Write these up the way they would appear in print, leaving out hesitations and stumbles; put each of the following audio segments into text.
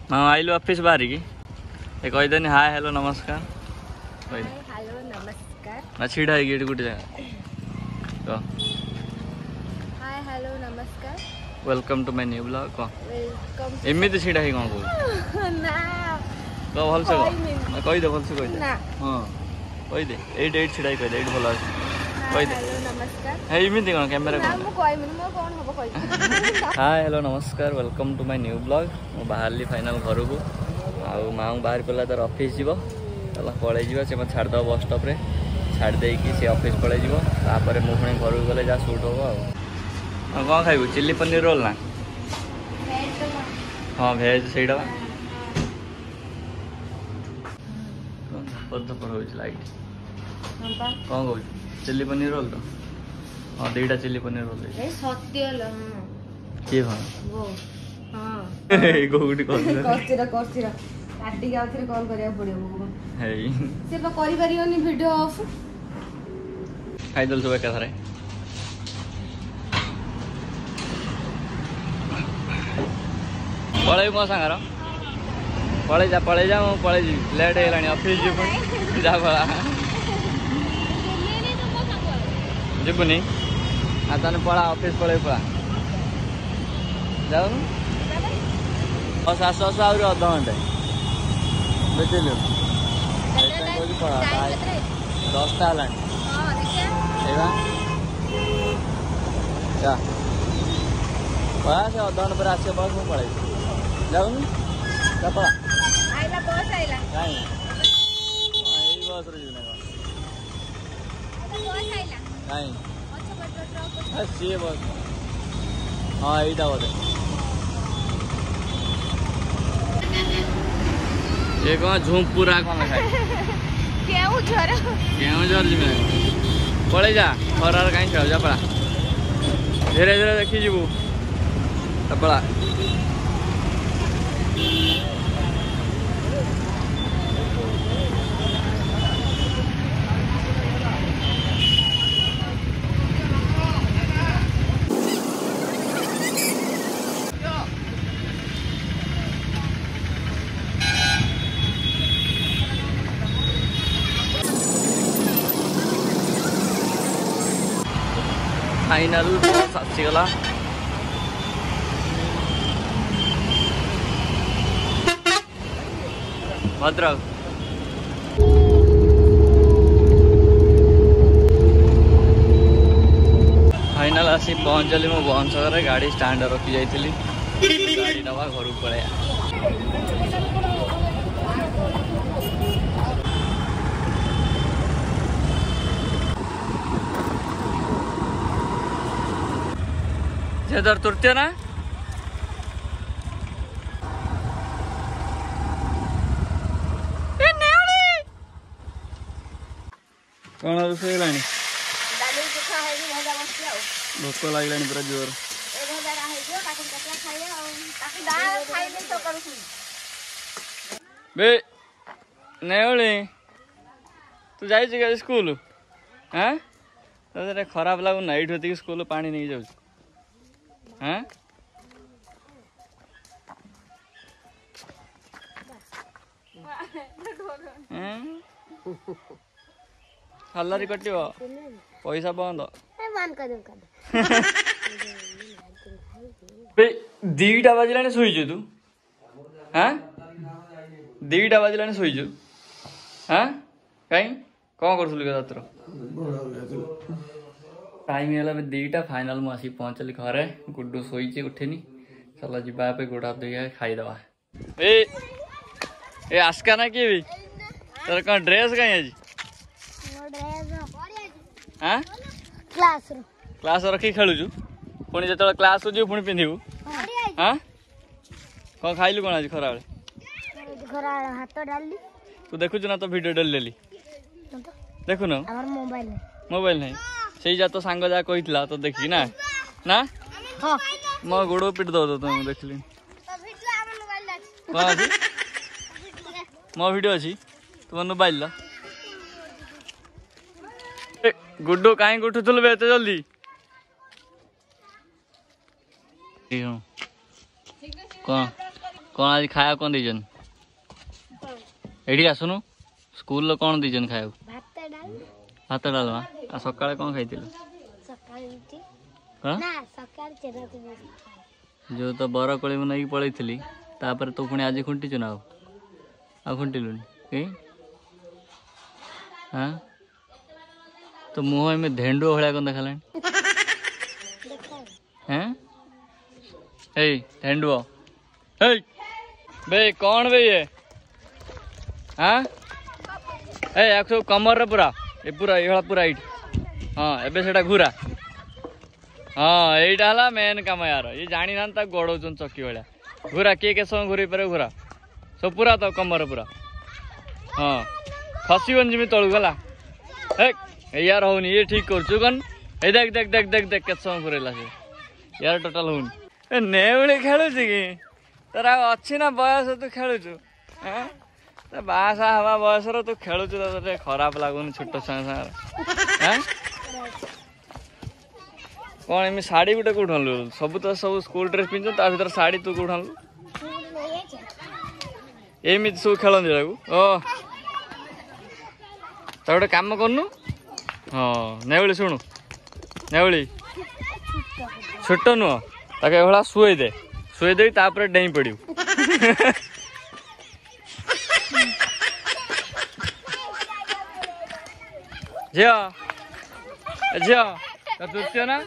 हाँ आइलु ऑफिस बाहर की कहीदेनी हाय हेलो नमस्कार हेलो नमस्कार ना छिड़ा है गोटे जगह कह हाय हेलो नमस्कार welcome to my new blog कह वेलकम एमती छिड़ा है कौन कह ना कह भलसे कह कहीदे भलसे कहीदे ना हाँ कहीदे एट छिड़ा कहीदे एट भल कहीदे हेलो नमस्कार है एमती कौन कैमेरा ना मु कहमिनी मो कोन हबो कहि हाय हेलो नमस्कार welcome to my new blog मु बाहरली फाइनल घर को आउ माँ बाहर पड़ा तार ऑफिस जीव चल पलि से मत छाड़द बस स्टॉप रे छाड़ देकी से ऑफिस पलि जीव तापर मु पुणी घर को गले जहाँ शूट हम आ कौन खाइबू चिल्ली पनीर रोल ना हाँ भेज से लाइट कौन कह चिल्ली पनीर रोल तो हाँ दुईटा चिल्ली पनीर रोल सत्य ल किए हाँ हां गोटी कौन करतिरा काटी के आउथरे कॉल करिया पड़ियो है से बा करि परियोनी वीडियो ऑफ खाइदल सब एकाथरे पलैबू मो सांगार पलि जा पलि लेट है ऑफिस जी जा पड़ा जीवनी आ ताने पड़ा ऑफिस पलैबू पड़ा जाऊन बस आस आस आहरी अध घंटे बुझिलु पड़ा 10टा है पड़ा से अध घंटे पर आस बस मुझे पलैबी जाऊन जा पड़ा आइला बस आइला कहीं बस रे जीवन बस आइला कहीं अच्छा सी बस हाँ यहीटा बोधे ये कौन झुमपुरा कौन खाए केउझर जी पलि जा खरार कहीं खेल जा पड़ा धीरे धीरे देखी जीवु पड़ा फाइनल बस आसीगला भद्रक फाइनल आसी पहुँचली मो भुवनेश्वर गाड़ी स्टांड रखी जाइली गाड़ी नवा घर को पलैया जे दर तृतीय ना कौन रोषे भोक लगे पूरा जोर बे नेवली तू जा स्कूल हाँ तो खराब लगुना ये स्कूल पानी नहीं जाऊ हाँ सैलरी कट पैसा बंद दीटा बाजिला शुईचु तू हाँ दीटा बाजिला शुईचु हाँ कहीं कौन कर टाइम है दीटा फाइनल मुझे पहुँचली घरे गुड्डू शोचे उठेनी चल जा गोड़ हाथ धोई खाईदे ए आसका ना किए भी तेरे कौन ड्रेस कहीं आज हाँ क्लास रखी खेलुचु पुणी जो क्लास को पुणी पिंधु हाँ कौन खाइलु कौन आज खरा हाथ डाली तू देखु ना तो वीडियो डाल डेली देखु ना मोबाइल नहीं से जा तो सांग जा कही तो देखी ना ना मो गोड़ पिट दो तुम देखली कौन अच्छी मो वीडियो अच्छी तुम मोबाइल गुड्डू कहीं उठुल एत जल्दी कौन कौन आज खाया कौन दीजन एठी आसुनु स्कूल कौन दीजन खाया भात डालमा आ सकाळे कौन खाइतिल जो तो बरकोली नहीं पलैली तापर तू पुणी आज खुंटीचु ना आ खुंटिलुनि कि हाँ तो मुँह में धेंडुआ भाया कौन देखा हैं ए धेंडुआ हे बे कौन बे ये हाँ ए सब कमर पूरा ये पूरा ये पूरा इट हाँ एबे सेटा घुरा हाँ यहीटा है मेन काम यार ये जानी ना गोड़ चकी भाया घुरा किए के समय घूरी पारे घुरा सब पूरा तो कमर पूरा हाँ खसीबन जमी तलू गला यार होनी ये ठीक कर कौन ए देख देख देख देख देख के समय घूरेला से यार टोटाल होनी नेउली खेलुच कि तर अच्छी ना बयस तू खेलुचु बासा हवा बयस तू खेलुचु तो खराब लगुनि छोट छुआ कौन एम शाढ़ी गुटे कौट आनलु सब तो सब स्कूल ड्रेस पिंध ता भीतर शाढ़ी तू कौट आनलु एमती सब खेलती ओ तो गोटे कम करनु हाँ नेउली शुणु नेउली छोट नुह ताके एभला शुए दे तापर डेई पड़ू झिया झिया तृतीय ना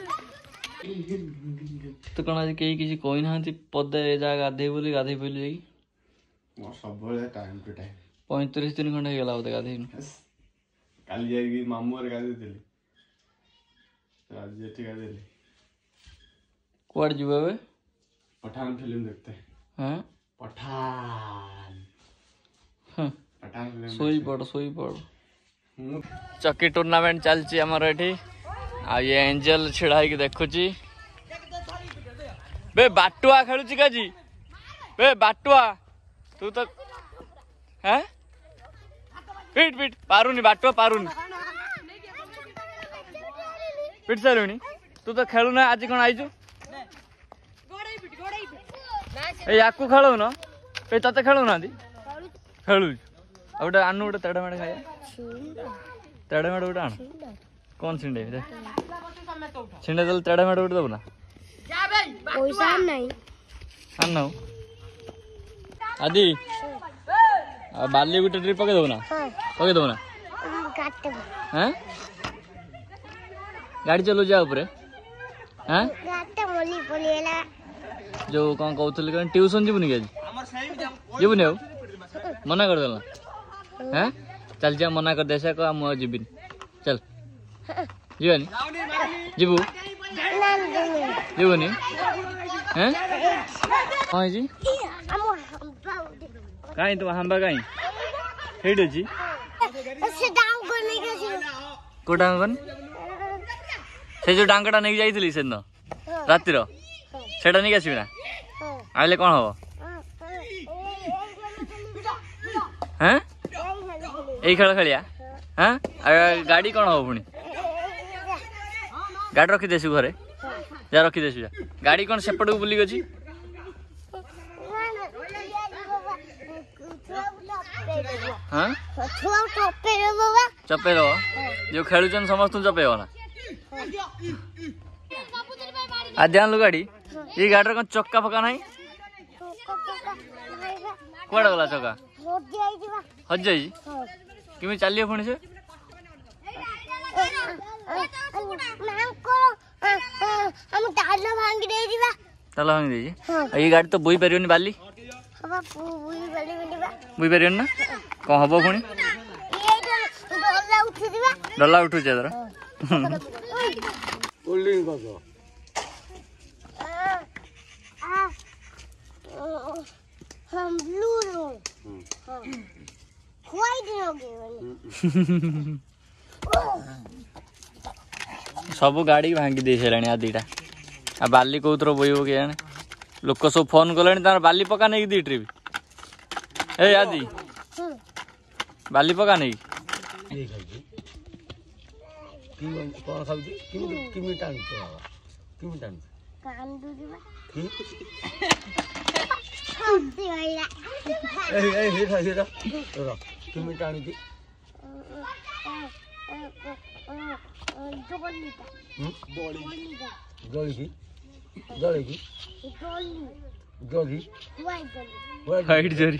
तो कौन आज कहीं किसी कोई ना पदे जा गाधे बोली गाधे पहले सब टाइम टू टाइम 35 दिन खंडे गला बोते गाधे काली जाएगी मामू और गाधे देली आज जेठी गाधे देली कोड जीवे बे पठान फिल्म देखते हैं पठान पठान फिल्म सोई पड़ चक्की टूर्नामेंट चलची हमर एठी आ ये एंजल छिड़ा के देखुची बे बाटुआ खेलुची काजी बे बाटुआ तू तो हैं पीट पीट पारुनी बाटुआ पारुनी पीट सारुनी तू तो खेलु ना आज कौन आइजु ए याकू खेलु न पे तते खेलु ना दी खेलु गोटे आनु गोटे तेड़ मेड़ खाया तेड़ मेड़ गोटे आण कौन छिंडे छिंडे दल तेड़ मेड़ गोटे दबु ना पैसा नहीं आन आदि बाली गोटे ट्रिप पके दबु ना पके दबु ना हैं गाड़ी चलो जा ऊपर हैं जो कौन कहते कौन ट्यूशन जीवनी कि जीवनी आउ मना कर देला हैं चल जा मना कर देसा को हम जीविन चल जीवनी जीवू जीवनी हैं हाँ जी कहीं तो हम्बा कहीं हेड जी को डांगन से जो डांगटा नहीं जाइली से दिन रातिर सेटा नहीं आसबि ना आइले कौन हम हैं यही खेल खेलिया हाँ गाड़ी कौन हम पुणी गाड़ी रखी देसु घरे जा रखी देसु जा गाड़ी कौन सेपट को बुलिक अछि हाँ चपे दो जो खेलुचन समस्त चपेब ना आज जानलु गाड़ी ये गाड़ी कौन चक्का फका नहीं कौड़ा गला चक्का हज जाइए किमी चलिए पुणी से ताला भांगी दे ये गाड़ी तो बोई पारियोनी बाली बोई पारियोनी ना कौन हम पुणी डला उठू तोर हम ब्लू सब गाड़ी भांगी दे सारे आ दीटा आ बाली कौतर बोईब के जाने लोक सब फोन कले तार बाली पका नहीं दी ट्रिप ए आदि बाली पका नहीं তুমি টানি কি জলি কি জলি কি জলি ହାଇଟ୍ ଜରି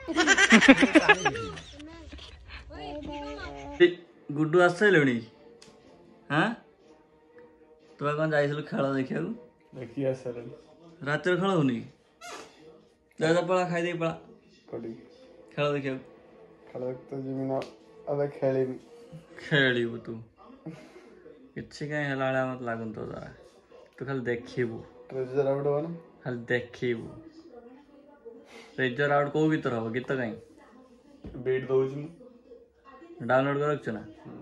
ଗୁଡୁ ଆସିସାରିଲୁଣି ହଁ ତୁ କ'ଣ ଯାଇଥିଲୁ ଖେଳ ଦେଖିବାକୁ देखी सर ରାତିରେ ଖେଳ ହଉନି ଯା ପଳା ଖାଇଦେଇ ପଳା कटी ଖେଳ ଦେଖିବାକୁ खेल तो जिमिन अबे खेली ଖେଳିବୁ ତୁ କିଛି କାହିଁ ହେଲା ଭଳିଆ ମତେ ଲାଗୁନି ତୋ ଦ୍ୱାରା ତୁ ଖାଲି ଦେଖିବୁ ट्रेजर आउट हो ना ଖାଲି ଦେଖିବୁ ରେଜର ଆଉଟ୍ କୋଉ ଗୀତର ହବ ଗୀତ କାହିଁ बीट दउछि ଡାଉନଲୋଡ୍ କରି ରଖିଛୁ ନା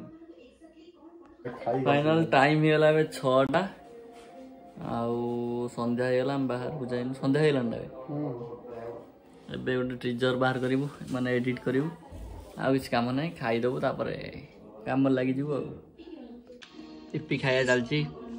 खाई फाइनाल टाइम ହେଇଗଲା ଏବେ 6ଟା ଆଉ ସନ୍ଧ୍ୟା ହେଇଗଲା ଆମେ ବାହାରକୁ ଯାଇନୁ ସନ୍ଧ୍ୟା ହେଇଗଲା ନା ଏବେ ଗୋଟେ ଟ୍ରିଜର ବାହାର କରିବୁ ମାନେ ଏଡିଟ୍ କରିବୁ ଆଉ କିଛି କାମ ନାହିଁ ଖାଇଦେବୁ ତାପରେ କାମରେ ଲାଗିଯିବୁ ଆଉ ଇପି ଖାଇବା ଚାଲିଛି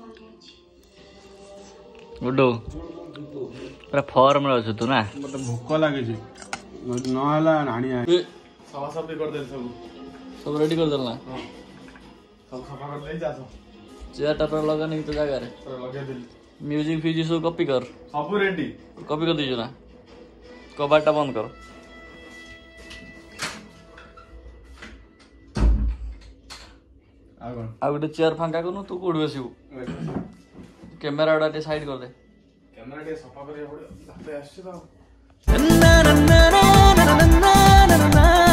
ଗୁଡୁ ପୁରା ଫର୍ମରେ ଅଛୁ ତୁ ନା मत भूख लागे छी न हला नानी आ सफा सफी कर दे सब ସବୁ ରେଡି କରିଦେଲ ନା सब सफा कर ले जासो ଚେୟାରଟା ପୁରା ଲଗାନି ତ ଜାଗାରେ लगे दिल ମ୍ୟୁଜିକ୍ ଫ୍ୟୁଜିକ୍ ସବୁ କପି କର सब रेडी कपी कर दीजिए ना कबाटा बंद करो आ गोटे चेयर फांका करू तू कोड बसिबू कैमरा उडा साइड कर दे कैमरा के सफा करे पड़े आसे तो